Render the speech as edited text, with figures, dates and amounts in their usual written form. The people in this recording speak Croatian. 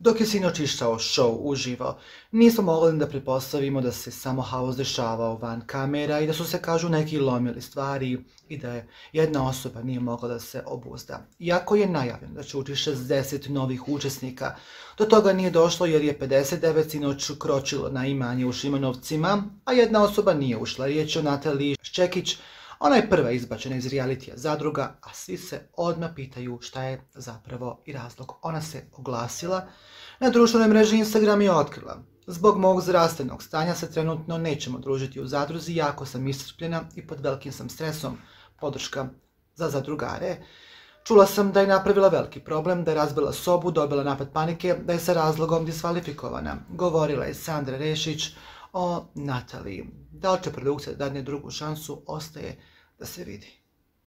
Dok je sinoć išao show uživo, nismo mogli da pretpostavimo da se samo haos dešavao van kamera i da su se, kažu neki, lomili stvari i da je jedna osoba nije mogla da se obuzda. Iako je najavljeno da će ući 60 novih učesnika, do toga nije došlo jer je 59 sinoć kročilo na imanje u Šimanovcima, a jedna osoba nije ušla. Riječ je o Nataliji Ščekić. Ona je prva izbačena iz realitija Zadruga, a svi se odmah pitaju šta je zapravo i razlog. Ona se oglasila na društvenoj mreži Instagram i otkrila: zbog mog zdravstvenog stanja se trenutno nećemo družiti u Zadruzi, jako sam iscrpljena i pod velikim sam stresom, podrška za zadrugare. Čula sam da je napravila veliki problem, da je razbila sobu, dobila napad panike, da je sa razlogom diskvalifikovana. Govorila je Sandra Rešić o Nataliji. Da li će produkcija da dadne drugu šansu, ostaje da se vidi.